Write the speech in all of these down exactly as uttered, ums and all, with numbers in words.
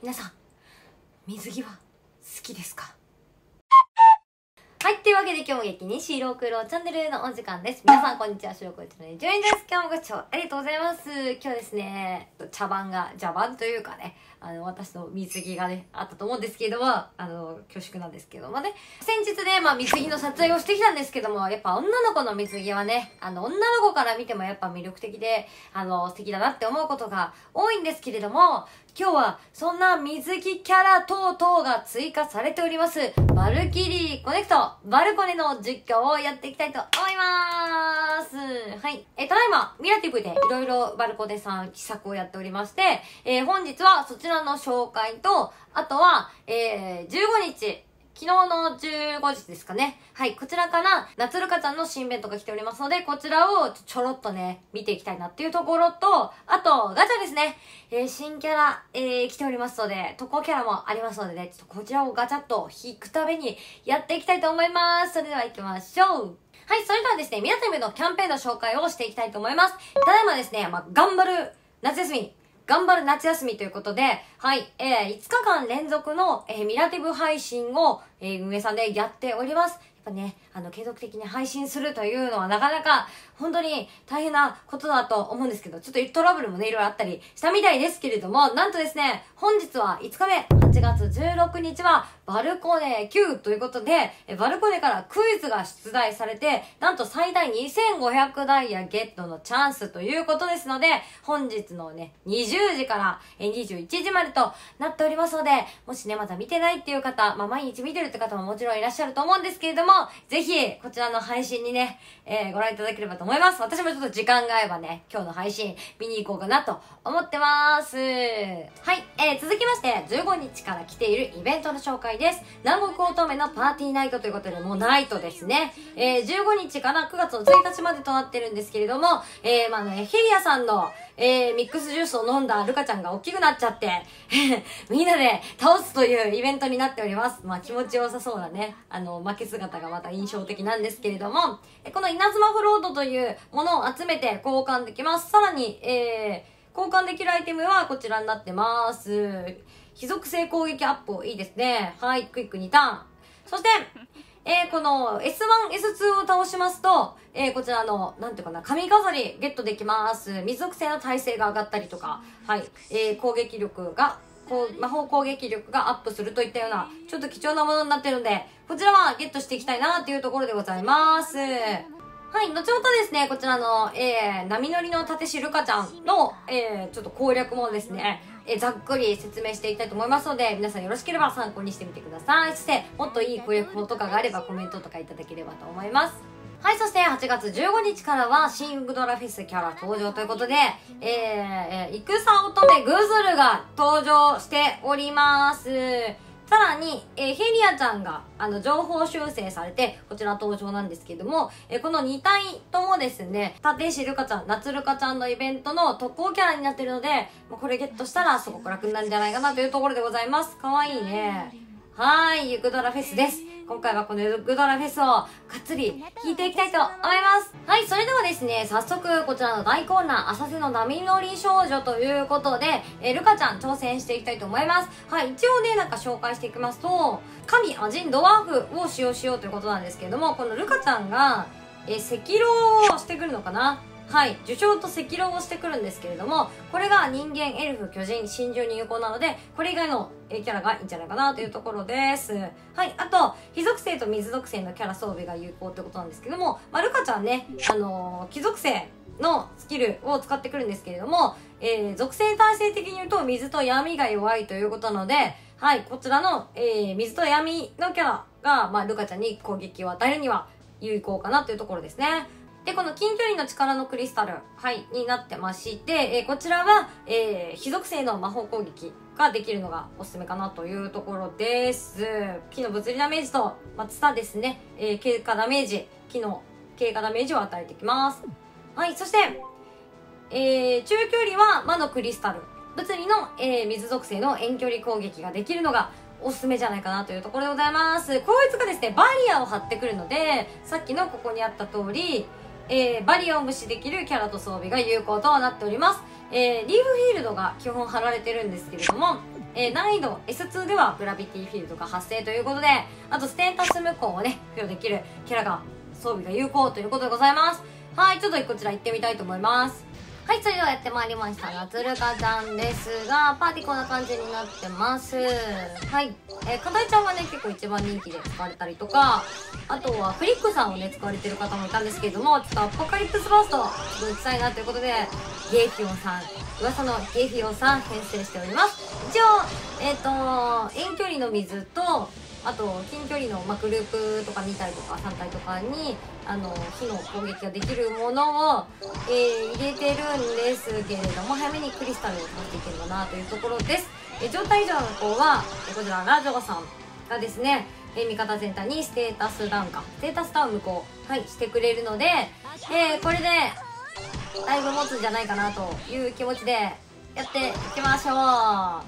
皆さん、水着は好きですか？はい、というわけで今日も激に白黒チャンネルのお時間です。皆さんこんにちは、白黒チャンネルじゅうえんです。今日もご視聴ありがとうございます。今日はですね、茶番が、茶番というかね、あの、私の水着がね、あったと思うんですけれども、あの、恐縮なんですけどもね、先日ね、まあ水着の撮影をしてきたんですけども、やっぱ女の子の水着はね、あの、女の子から見てもやっぱ魅力的で、あの、素敵だなって思うことが多いんですけれども、今日はそんな水着キャラ等々が追加されております、バルキリーコネクト、バルコネの実況をやっていきたいと思いまーす。はい。え、ただいま、ミラティブでいろいろバルコネさん企画をやっておりまして、えー、本日はそちらの紹介と、あとは、えー、じゅうごにち、昨日のじゅうごじですかね。はい。こちらから夏ルカちゃんの新弁当が来ておりますので、こちらをちょろっとね、見ていきたいなっていうところと、あと、ガチャですね。えー、新キャラ、えー、来ておりますので、特攻キャラもありますのでね、ちょっとこちらをガチャっと引くためにやっていきたいと思います。それでは行きましょう。はい。それではですね、皆さんのキャンペーンの紹介をしていきたいと思います。ただいまですね、まあ、頑張る夏休み。頑張る夏休みということで、はい、えー、いつかかん連続の、えー、ミラティブ配信を、えー、運営さんでやっております。やっぱね、あの、継続的に配信するというのはなかなか、本当に大変なことだと思うんですけど、ちょっとトラブルもね、いろいろあったりしたみたいですけれども、なんとですね、本日はいつかめ、はちがつじゅうろくにちは、バルコネきゅうということで、バルコネからクイズが出題されて、なんと最大にせんごひゃくダイヤゲットのチャンスということですので、本日のね、にじゅうじからにじゅういちじまでとなっておりますので、もしね、まだ見てないっていう方、まあ、毎日見てるって方ももちろんいらっしゃると思うんですけれども、ぜひ、こちらの配信にね、えー、ご覧いただければと思います。私もちょっと時間が合えばね、今日の配信見に行こうかなと思ってます。はい、えー、続きまして、じゅうごにちから来ているイベントの紹介です。南国乙女のパーティーナイトということで、もうナイトですね。えー、じゅうごにちからくがつのついたちまでとなってるんですけれども、えー、まあね、ヘリアさんの、えー、ミックスジュースを飲んだルカちゃんが大きくなっちゃって、みんなで倒すというイベントになっております。まあ気持ちよさそうなね、あの、負け姿がまた印象的なんですけれども、この稲妻フロードというものを集めて交換できます。さらに、えー、交換できるアイテムはこちらになってます。非属性攻撃アップ、いいですね。はい、クイックにターン。そして、えー、この エスワン、エスツー を倒しますと、えー、こちらの、なんていうかな、髪飾りゲットできます。水属性の耐性が上がったりとか、はい、えー、攻撃力が、こう、魔法攻撃力がアップするといったような、ちょっと貴重なものになってるので、こちらはゲットしていきたいなっていうところでございます。はい、後ほどですね、こちらの、えー、波乗りの盾師ルカちゃんの、えー、ちょっと攻略もですね、えー、ざっくり説明していきたいと思いますので、皆さんよろしければ参考にしてみてください。そして、もっといい攻略法とかがあればコメントとかいただければと思います。はい、そしてはちがつじゅうごにちからは新ウグドラフェスキャラ登場ということで、えー、戦乙女グズルが登場しております。さらに、えー、ヘリアちゃんが、あの、情報修正されて、こちら登場なんですけども、えー、このにたいともですね、立石ルカちゃん、夏ルカちゃんのイベントの特攻キャラになっているので、もうこれゲットしたらすごく楽になるんじゃないかなというところでございます。かわいいね。はい、ユグドラフェスです。今回はこのユグドラフェスをがっつり引いていきたいと思います。はい、それではですね、早速こちらの大コーナー、浅瀬の波乗り少女ということで、えー、ルカちゃん挑戦していきたいと思います。はい、一応ね、なんか紹介していきますと、神アジンドワーフを使用しようということなんですけれども、このルカちゃんが、えー、赤狼をしてくるのかな？はい。受賞と赤狼をしてくるんですけれども、これが人間、エルフ、巨人、神獣に有効なので、これ以外のキャラがいいんじゃないかなというところです。はい。あと、火属性と水属性のキャラ装備が有効ってことなんですけども、まあ、ルカちゃんね、あのー、木属性のスキルを使ってくるんですけれども、えー、属性耐性的に言うと水と闇が弱いということなので、はい。こちらの、えー、水と闇のキャラが、まあ、ルカちゃんに攻撃を与えるには有効かなというところですね。で、この近距離の力のクリスタル、はい、になってまして、えー、こちらは、えー、非属性の魔法攻撃ができるのがおすすめかなというところです。木の物理ダメージと、まあ、ツタですね、えー、経過ダメージ、木の経過ダメージを与えてきます。はい、そして、えー、中距離は魔のクリスタル、物理の、えー、水属性の遠距離攻撃ができるのがおすすめじゃないかなというところでございます。こいつがですね、バリアを張ってくるので、さっきのここにあった通り、えー、バリアを無視できるキャラと装備が有効となっております。えー、リーフフィールドが基本貼られてるんですけれども、 えー、難易度 エスツー ではグラビティフィールドが発生ということで、あとステータス無効をね付与できるキャラが装備が有効ということでございます。はい、ちょっとこちら行ってみたいと思います。はい、それではやってまいりました夏ルカちゃんですが、パーティーこんな感じになってます。はい、えー、かなえちゃんはね結構一番人気で使われたりとか、あとはフリックさんをね使われてる方もいたんですけれども、ちょっとアポカリプスバーストちょっと打ちたいなということで、ゲイフィオンさん、噂のゲイフィオンさん編成しております。一応えっ、ー、と遠距離の水と、あと近距離の、まあ、グループとかに体とかさん体とかにあの火の攻撃ができるものを、えー、入れてるんですけれども、早めにクリスタルを使っていけるかなというところです。えー、状態以上の子は、えー、こちらラジョーさんがですね、えー、味方全体にステータスダウンかステータスダウン無効、はい、してくれるので、えー、これでだいぶ持つんじゃないかなという気持ちでやっていきましょう。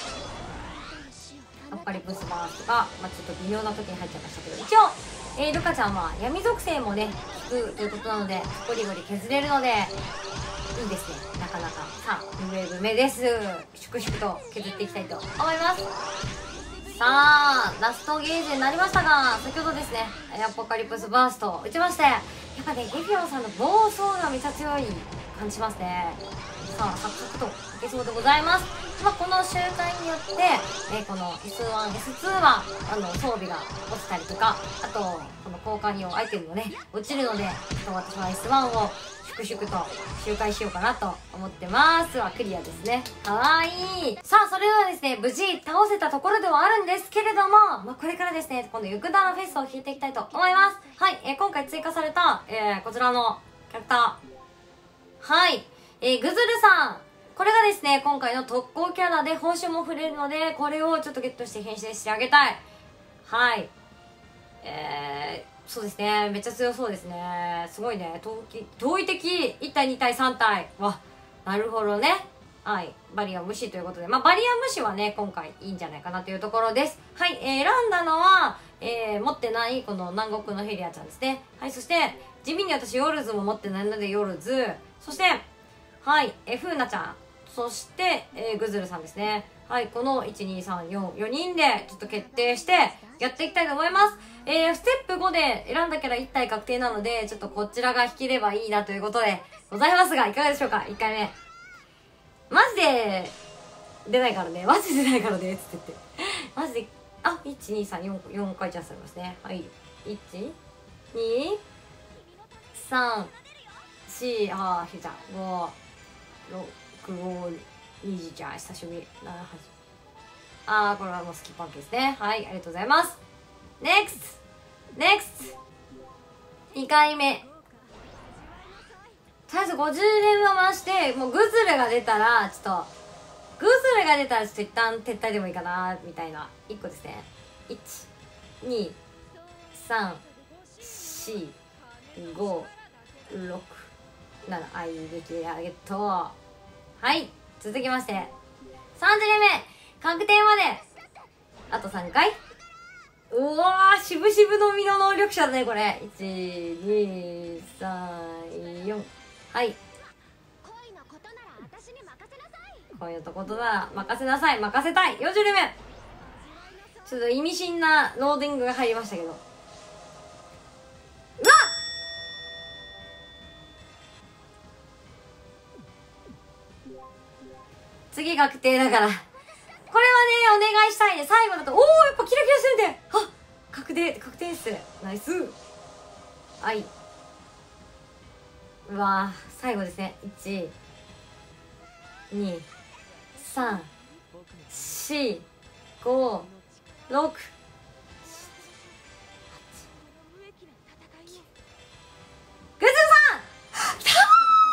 アポカリプスバーストが、まあ、ちょっと微妙な時に入っちゃいましたけど、一応、えー、ルカちゃんは闇属性もね効くということなのでゴリゴリ削れるのでいいですね、なかなか。さあにウェーブ目です。粛々と削っていきたいと思います。さあラストゲージになりましたが、先ほどですねアポカリプスバーストを打ちまして、やっぱねゲフィオンさんの暴走がめちゃ強い感じしますね。さあサクサクといけそうでございます。まあ、この周回によって、えー、この エスワン、エスツー はあの装備が落ちたりとか、あとこの交換用アイテムもね落ちるので、ちょっと私は エスワン を粛々と周回しようかなと思ってます。はクリアですね。かわいい。さあそれではですね、無事倒せたところではあるんですけれども、まあ、これからですね今度ユクダラフェスを引いていきたいと思います。はい、えー、今回追加された、えー、こちらのキャラクター、はい、えー、グズルさん、これがですね今回の特攻キャラで報酬も触れるので、これをちょっとゲットして変身してあげたい。はい、えー、そうですね、めっちゃ強そうですね。すごいね、同意的いち体に体さん体わ、なるほどね。はい、バリア無視ということで、まあバリア無視はね今回いいんじゃないかなというところです。はい、えー、選んだのは、えー、持ってないこの南国のヘリアちゃんですね。はい、そして地味に私ヨルズも持ってないのでヨルズ、そしてはい、えー、フーナちゃん、そして、えー、グズルさんですね。はい、このいちにさんよんよにんでちょっと決定してやっていきたいと思います。えー、ステップごで選んだキャラいち体確定なので、ちょっとこちらが引ければいいなということでございますが、いかがでしょうか。いっかいめマジで出ないからね、マジで出ないからねっつって言ってマジで、あ、いちにさんよんよん回チャンスありますね。はい、いちにさんし、あーひじゃんごろくごにじちゃん久しぶりななはち、あーこれはもうスキッパンケですね。はい、ありがとうございます。ネクストネクストにかいめ、とりあえずごじゅう連は回して、もうグズルが出たらちょっとグズルが出たらちょっと一旦撤退でもいいかなみたいな。いっこですね。いちにさんしごろくなな、あいできあげと。はい、続きましてさんじゅう連目確定まであとさんかい。うわー、渋々の実の能力者だねこれ。いちにさんよん、はい、恋のことなら私に任せなさい。恋のことなら任せなさい、任せたい。よんじゅう連目ちょっと意味深なローディングが入りましたけど、うわっ、次確定だから、これはねお願いしたいね。最後だとおお、やっぱキラキラするんで、あ、確定確定っす。ナイス。はい、うわー、最後ですね。いちにさんしごろくグズルさんきたー。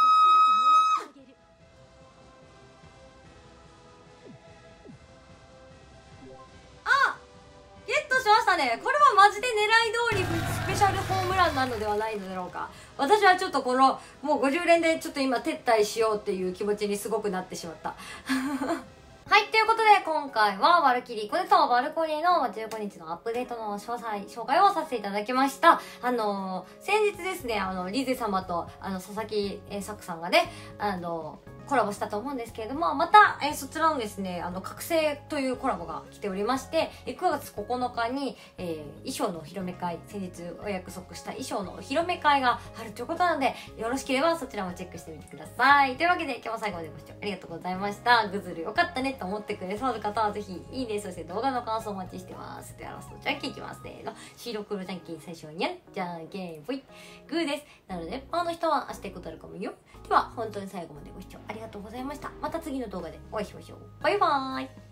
あ、ゲットしましたね。これはマジで狙い通りスペシャルホームランなのではないのだろうか。私はちょっとこのもうごじゅう連でちょっと今撤退しようっていう気持ちにすごくなってしまったはい、ということで今回はワルキリーコネとバルコニーのじゅうごにちのアップデートの詳細紹介をさせていただきました。あのー、先日ですね、あのリゼ様とあの佐々木栄作さんがね、あのーコラボしたと思うんですけれども、また、えー、そちらのですね、あの、覚醒というコラボが来ておりまして、えー、くがつここのかに、えー、衣装のお披露目会、先日お約束した衣装のお披露目会があるということなので、よろしければそちらもチェックしてみてください。というわけで、今日も最後までご視聴ありがとうございました。グズルよかったねと思ってくれそうな方は、ぜひ、いいね、そして動画の感想お待ちしてます。では、ラストじゃんけんいきます。せーの。白黒じゃんけん最初にゃん、じゃんけんぽい。グーです。なので、パーの人は明日いくことあるかもよ。では、本当に最後までご視聴ありがとうございました。また次の動画でお会いしましょう。バイバーイ。